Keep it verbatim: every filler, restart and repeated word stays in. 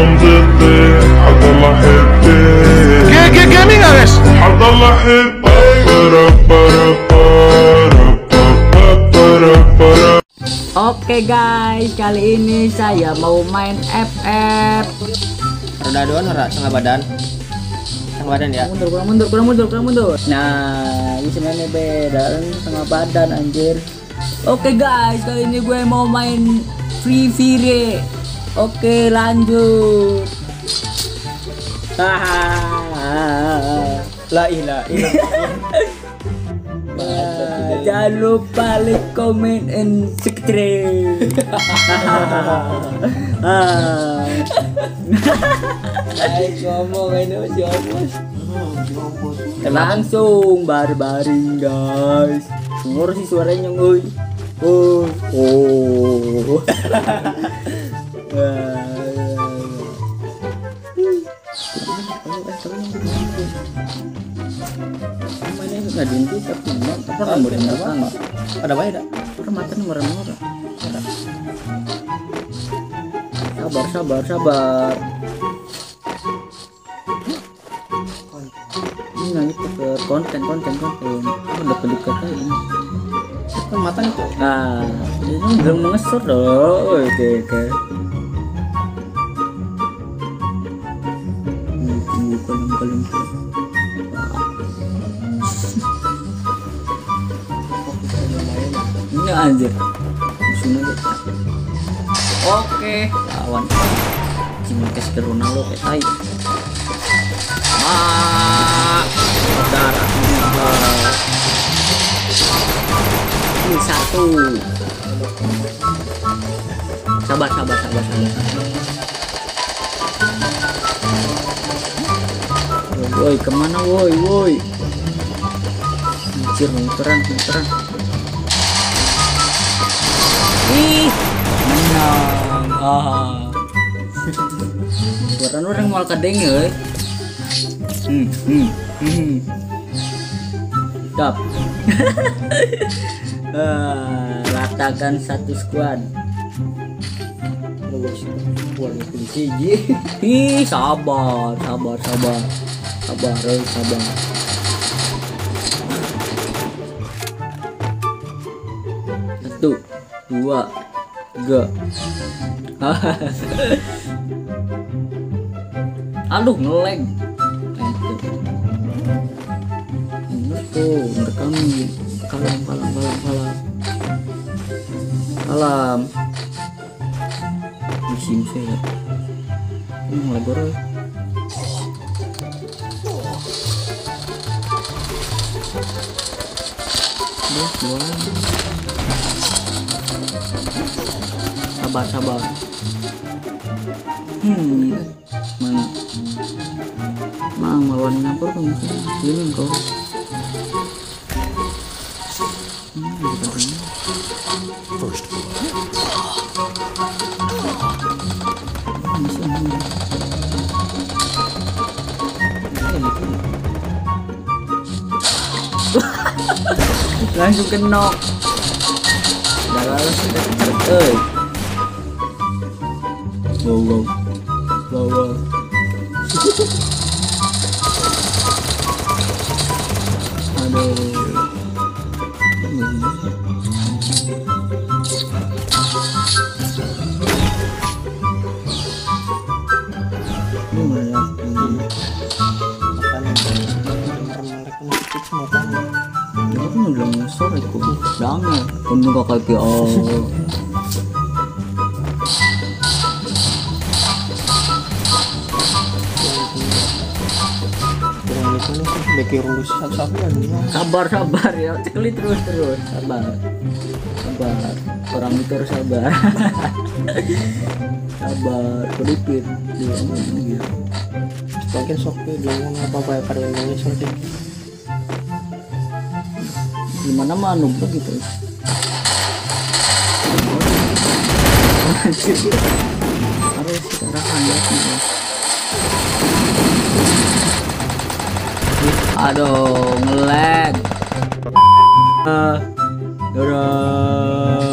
حضل احبك جيمنج يا باشا حضل احبك. Oke guys, kali ini saya mau main F F. Roda dua ora setengah badan. Setengah badan ya. Mundur, kurang mundur, kurang mundur, kurang mundur. Nah, ini sebenarnya beda setengah badan anjir. Oke guys, kali ini gue mau main Free Fire. Oke, lanjut. La ilaha illallah. Jangan lupa like, comment, and subscribe. Ayo ngomong ini masih ngomong. Langsung barbaring guys. Dengar sih suaranya nguy. Oh, oh. Nggak dinti tapi apa kamu apa Ada banyak dah. Permatanya merem-merem. Sabar, sabar, sabar. Ini nanti ke konten, konten, konten. Udah pendekat aja ini. Kan matanya tuh. Nah, ini udah mengesor loh. Oke, oke. Ini kolom-kolom. Ini anjir musuhnya gitu. Oke, lawan Cimkes ke Ronaldo kayak tai. Ah, darah ini satu. Sabar, sabar, sabar, sabar. Woi, kemana woi, woi? Anjir, muteran, muteran. Ih, menang. Ah. Suara orang mau kadeng ya. Hmm, hmm, hmm. Stop. Ah, ratakan satu squad. Ih, sabar, sabar, sabar. Sabar, sabar. Satu, dua, tiga. Aduh, ngelag. Bener tuh, merekam. Kalam, kalam, kalam, kalam. Kalam. Musim saya. Ini ngelag orang. Dos, dua. Sabar, sabar. Hmm, mana? Mang melawan ngampur kan ini kau. Hmm, first langsung kenok. Udah lalu sudah terus. Wow, wow, wow, wow. Aduh. Ini mana? Aku udah ngesor aku. Jangan. Kamu gak kaki oh. Sabar, sabar ya, cekli terus terus, sabar, sabar, orang itu harus sabar, sabar, pelipit, dia ini gitu. Mungkin sok dia ngomong apa apa ya pada Indonesia sih. Gimana mah nubah gitu. Harus sekarang anda sih. Aduh, ngelag. Uh, Dadah.